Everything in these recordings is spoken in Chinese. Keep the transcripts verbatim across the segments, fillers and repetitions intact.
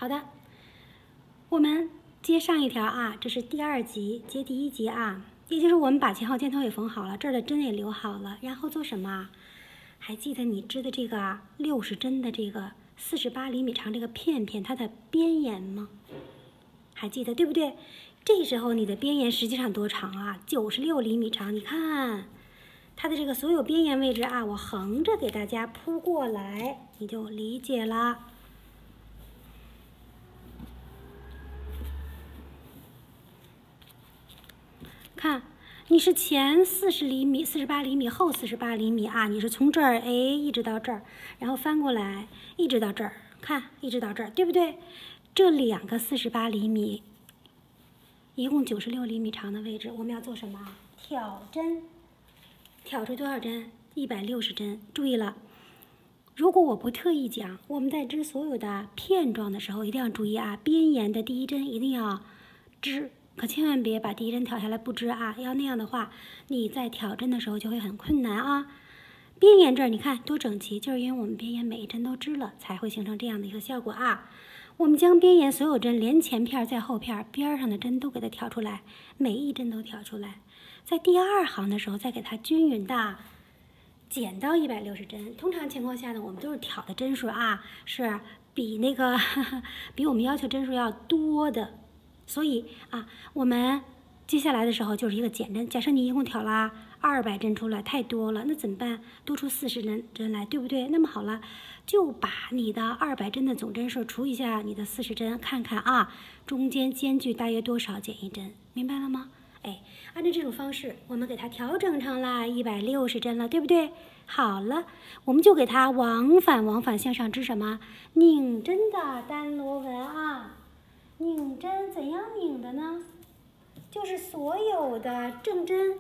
好的，我们接上一条啊，这是第二级，接第一级啊，也就是我们把前后肩头也缝好了，这儿的针也留好了，然后做什么？还记得你织的这个六十针的这个四十八厘米长这个片片，它的边沿吗？还记得对不对？这时候你的边沿实际上多长啊？九十六厘米长。你看它的这个所有边沿位置啊，我横着给大家铺过来，你就理解了。看，你是前四十厘米、四十八厘米，后四十八厘米啊，你是从这儿哎一直到这儿，然后翻过来一直到这儿，看一直到这儿，对不对？这两个四十八厘米，一共九十六厘米长的位置，我们要做什么？挑针，挑出多少针？一百六十针。注意了，如果我不特意讲，我们在织所有的片状的时候，一定要注意啊，边沿的第一针一定要织。可千万别把第一针挑下来不织啊！要那样的话，你在挑针的时候就会很困难啊。边沿这儿你看多整齐，就是因为我们边沿每一针都织了，才会形成这样的一个效果啊。我们将边沿所有针连前片再后片边上的针都给它挑出来，每一针都挑出来，在第二行的时候再给它均匀的减到一百六十针。通常情况下呢，我们都是挑的针数啊，是比那个呵呵比我们要求针数要多的。所以啊，我们接下来的时候就是一个减针。假设你一共挑了二百针出来，太多了，那怎么办？多出四十针针来，对不对？那么好了，就把你的二百针的总针数除一下你的四十针，看看啊，中间间距大约多少，减一针，明白了吗？哎，按照这种方式，我们给它调整成了一百六十针了，对不对？好了，我们就给它往返往返向上织什么？拧针的单螺纹啊。拧针怎样拧的呢？就是所有的正针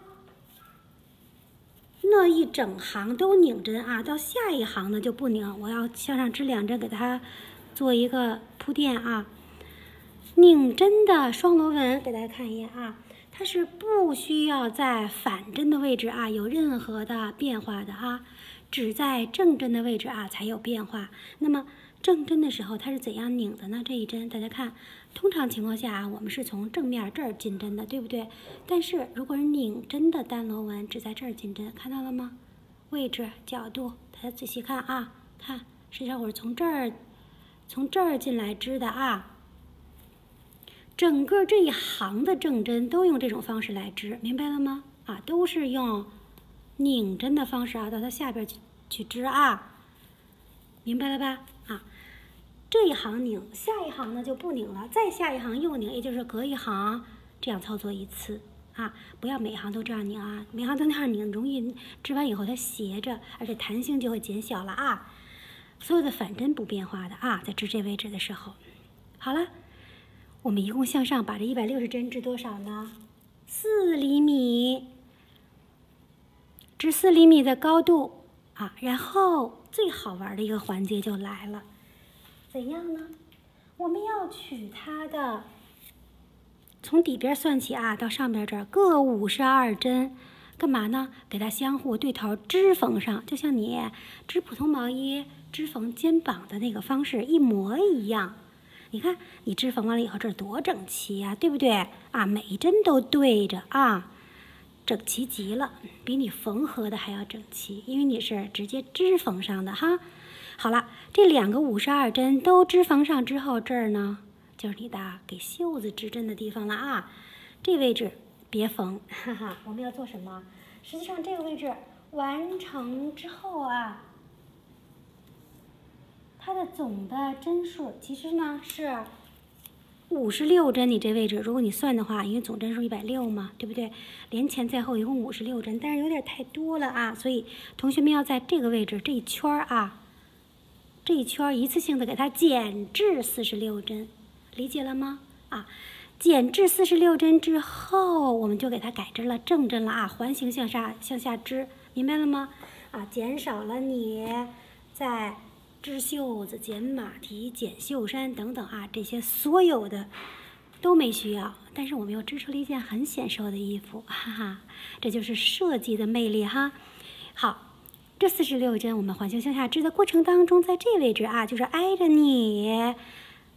那一整行都拧针啊，到下一行呢就不拧。我要向上织两针，给它做一个铺垫啊。拧针的双螺纹，给大家看一眼啊，它是不需要在反针的位置啊有任何的变化的啊，只在正针的位置啊才有变化。那么正针的时候，它是怎样拧的呢？这一针大家看，通常情况下啊，我们是从正面这儿进针的，对不对？但是如果是拧针的单螺纹，只在这儿进针，看到了吗？位置、角度，大家仔细看啊，看，实际上我是从这儿，从这儿进来织的啊。整个这一行的正针都用这种方式来织，明白了吗？啊，都是用拧针的方式啊，到它下边去去织啊，明白了吧？啊。这一行拧，下一行呢就不拧了，再下一行又拧，也就是隔一行这样操作一次啊，不要每一行都这样拧啊，每行都那样拧，容易织完以后它斜着，而且弹性就会减小了啊。所有的反针不变化的啊，在织这位置的时候，好了，我们一共向上把这一百六十针织多少呢？四厘米，织四厘米的高度啊，然后最好玩的一个环节就来了。怎样呢？我们要取它的，从底边算起啊，到上边这儿各五十二针，干嘛呢？给它相互对头织缝上，就像你织普通毛衣织缝肩膀的那个方式一模一样。你看，你织缝完了以后，这多整齐呀，对不对？啊，每一针都对着啊，整齐极了，比你缝合的还要整齐，因为你是直接织缝上的哈。好了，这两个五十二针都织缝上之后，这儿呢就是你的给袖子织针的地方了啊。这位置别缝，哈哈，我们要做什么？实际上这个位置完成之后啊，它的总的针数其实呢是五十六针。你这位置，如果你算的话，因为总针数一百六嘛，对不对？连前再后一共五十六针，但是有点太多了啊，所以同学们要在这个位置这一圈啊。这一圈一次性的给它减至四十六针，理解了吗？啊，减至四十六针之后，我们就给它改织了正针了啊，环形向下向下织，明白了吗？啊，减少了你在织袖子、剪马蹄、剪袖衫等等啊，这些所有的都没需要，但是我们又织出了一件很显瘦的衣服，哈哈，这就是设计的魅力哈。好。这四十六针我们环形向下织的过程当中，在这位置啊，就是挨着你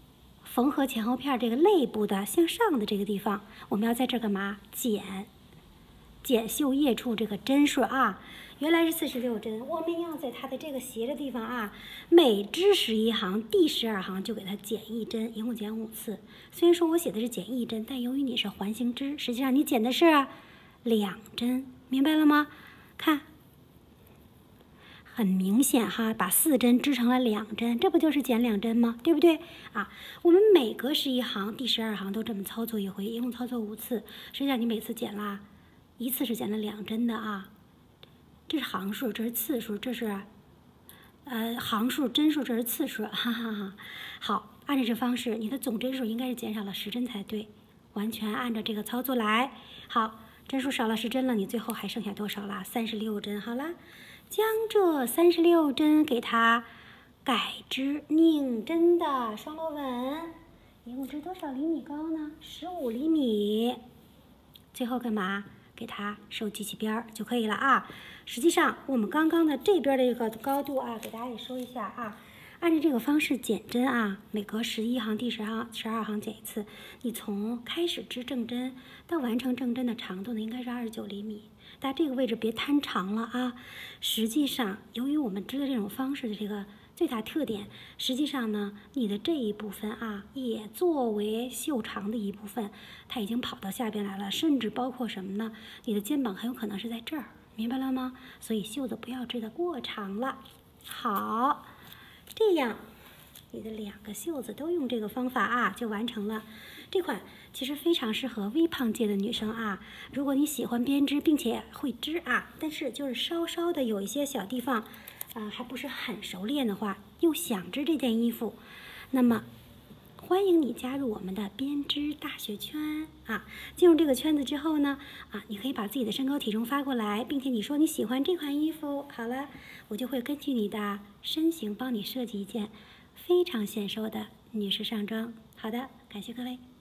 缝合前后片这个肋部的向上的这个地方，我们要在这儿干嘛？剪，剪绣叶处这个针数啊，原来是四十六针，我们要在它的这个斜的地方啊，每织十一行，第十二行就给它剪一针，一共剪五次。虽然说我写的是剪一针，但由于你是环形织，实际上你剪的是两针，明白了吗？看。很明显哈，把四针织成了两针，这不就是剪两针吗？对不对啊？我们每隔十一行，第十二行都这么操作一回，一共操作五次。实际上你每次剪啦，一次是剪了两针的啊。这是行数，这是次数，这是呃行数、针数，这是次数，哈哈哈。好，按照这方式，你的总针数应该是减少了十针才对。完全按照这个操作来。好，针数少了十针了，你最后还剩下多少啦？三十六针。好啦。将这三十六针给它改织拧针的双螺纹，一共织多少厘米高呢？十五厘米。最后干嘛？给它收系起边儿就可以了啊。实际上，我们刚刚的这边的这个高度啊，给大家也说一下啊。按照这个方式剪针啊，每隔十一行、第十行、十二行剪一次。你从开始织正针到完成正针的长度呢，应该是二十九厘米。但这个位置别摊长了啊！实际上，由于我们织的这种方式的这个最大特点，实际上呢，你的这一部分啊，也作为袖长的一部分，它已经跑到下边来了，甚至包括什么呢？你的肩膀很有可能是在这儿，明白了吗？所以袖子不要织得过长了。好，这样你的两个袖子都用这个方法啊，就完成了。这款其实非常适合微胖界的女生啊。如果你喜欢编织并且会织啊，但是就是稍稍的有一些小地方，啊、呃、还不是很熟练的话，又想织这件衣服，那么欢迎你加入我们的编织大学圈啊！进入这个圈子之后呢，啊，你可以把自己的身高体重发过来，并且你说你喜欢这款衣服，好了，我就会根据你的身形帮你设计一件非常显瘦的女士上装。好的，感谢各位。